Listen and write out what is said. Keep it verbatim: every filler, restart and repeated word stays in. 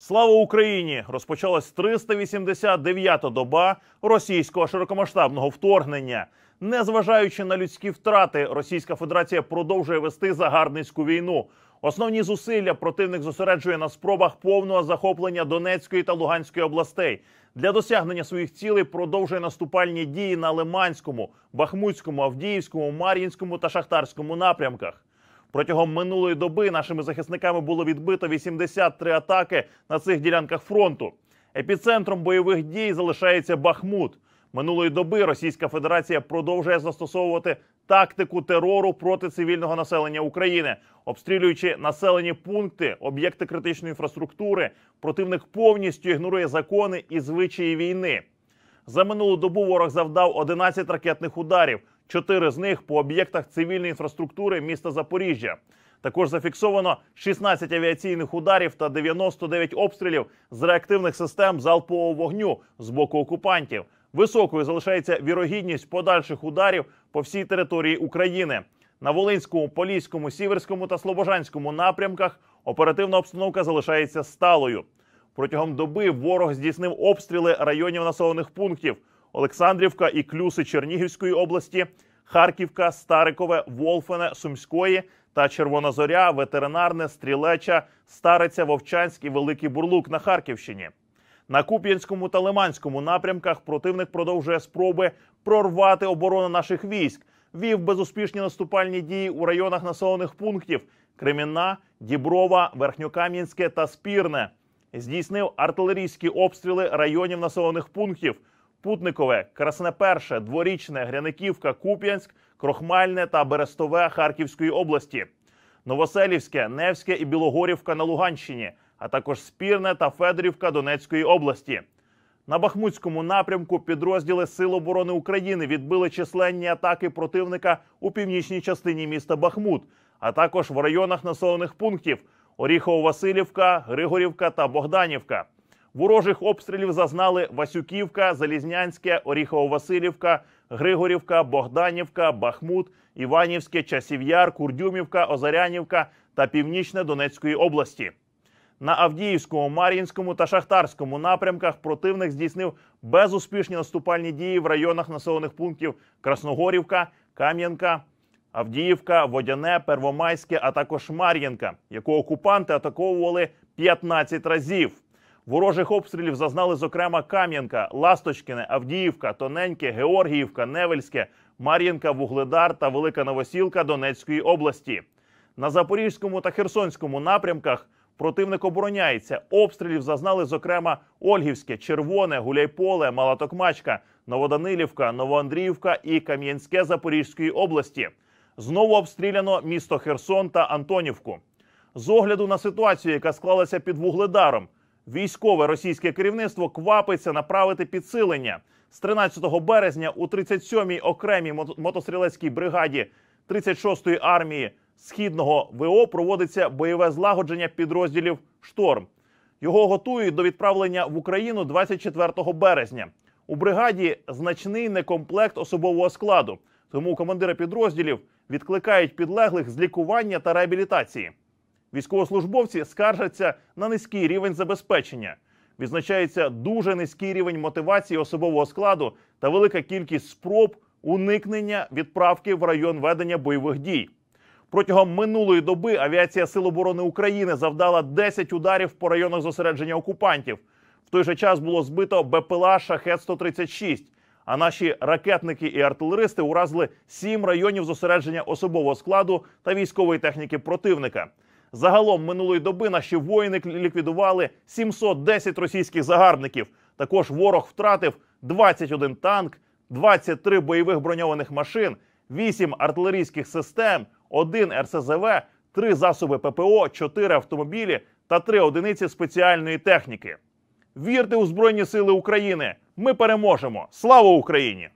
Слава Україні! Розпочалась триста вісімдесят дев'ята доба російського широкомасштабного вторгнення. Незважаючи на людські втрати, Російська Федерація продовжує вести загарбницьку війну. Основні зусилля противник зосереджує на спробах повного захоплення Донецької та Луганської областей. Для досягнення своїх цілей продовжує наступальні дії на Лиманському, Бахмутському, Авдіївському, Мар'їнському та Шахтарському напрямках. Протягом минулої доби нашими захисниками було відбито вісімдесят три атаки на цих ділянках фронту. Епіцентром бойових дій залишається Бахмут. Минулої доби Російська Федерація продовжує застосовувати тактику терору проти цивільного населення України. Обстрілюючи населені пункти, об'єкти критичної інфраструктури, противник повністю ігнорує закони і звичаї війни. За минулу добу ворог завдав одинадцять ракетних ударів, чотири з них по об'єктах цивільної інфраструктури міста Запоріжжя. Також зафіксовано шістнадцять авіаційних ударів та дев'яносто дев'ять обстрілів з реактивних систем залпового вогню з боку окупантів. Високою залишається вірогідність подальших ударів по всій території України. На Волинському, Поліському, Сіверському та Слобожанському напрямках оперативна обстановка залишається сталою. Протягом доби ворог здійснив обстріли районів населених пунктів Олександрівка і Клюси Чернігівської області, Харківка, Старикове, Волфене Сумської та Червона Зоря, Ветеринарне, Стрілеча, Стариця, Вовчанськ і Великий Бурлук на Харківщині. На Куп'янському та Лиманському напрямках противник продовжує спроби прорвати оборону наших військ, вів безуспішні наступальні дії у районах населених пунктів Кремінна, Діброва, Верхньокам'янське та Спірне. Здійснив артилерійські обстріли районів населених пунктів Путникове, Красне Перше, Дворічне, Гряниківка, Куп'янськ, Крохмальне та Берестове Харківської області, Новоселівське, Невське і Білогорівка на Луганщині, а також Спірне та Федорівка Донецької області. На Бахмутському напрямку підрозділи Сил оборони України відбили численні атаки противника у північній частині міста Бахмут, а також в районах населених пунктів Оріхово-Василівка, Григорівка та Богданівка. Ворожих обстрілів зазнали Васюківка, Залізнянське, Оріхово-Василівка, Григорівка, Богданівка, Бахмут, Іванівське, Часів Яр, Курдюмівка, Озарянівка та Північне Донецької області. На Авдіївському, Мар'їнському та Шахтарському напрямках противник здійснив безуспішні наступальні дії в районах населених пунктів Красногорівка, Кам'янка, Авдіївка, Водяне, Первомайське, а також Мар'їнка, яку окупанти атаковували п'ятнадцять разів. Ворожих обстрілів зазнали, зокрема, Кам'янка, Ласточкине, Авдіївка, Тоненьке, Георгіївка, Невельське, Мар'їнка, Вугледар та Велика Новосілка Донецької області. На Запорізькому та Херсонському напрямках противник обороняється. Обстрілів зазнали, зокрема, Ольгівське, Червоне, Гуляйполе, Мала Токмачка, Новоданилівка, Новоандріївка і Кам'янське Запорізької області. Знову обстріляно місто Херсон та Антонівку. З огляду на ситуацію, яка склалася під Вугледаром, військове російське керівництво квапиться направити підсилення. З тринадцятого березня у тридцять сьомій окремій мотострілецькій бригаді тридцять шостої армії Східного ВО проводиться бойове злагодження підрозділів «Шторм». Його готують до відправлення в Україну двадцять четвертого березня. У бригаді значний некомплект особового складу, тому командири підрозділів відкликають підлеглих з лікування та реабілітації. Військовослужбовці скаржаться на низький рівень забезпечення. Відзначається дуже низький рівень мотивації особового складу та велика кількість спроб уникнення відправки в район ведення бойових дій. Протягом минулої доби авіація Сил оборони України завдала десять ударів по районах зосередження окупантів. В той же час було збито БПЛА «Шахет сто тридцять шість», а наші ракетники і артилеристи уразили сім районів зосередження особового складу та військової техніки противника. Загалом минулої доби наші воїни ліквідували сімсот десять російських загарбників. Також ворог втратив двадцять один танк, двадцять три бойових броньованих машин, вісім артилерійських систем, один ер ес зе ве, три засоби пе пе о, чотири автомобілі та три одиниці спеціальної техніки. Вірте у Збройні Сили України! Ми переможемо! Слава Україні!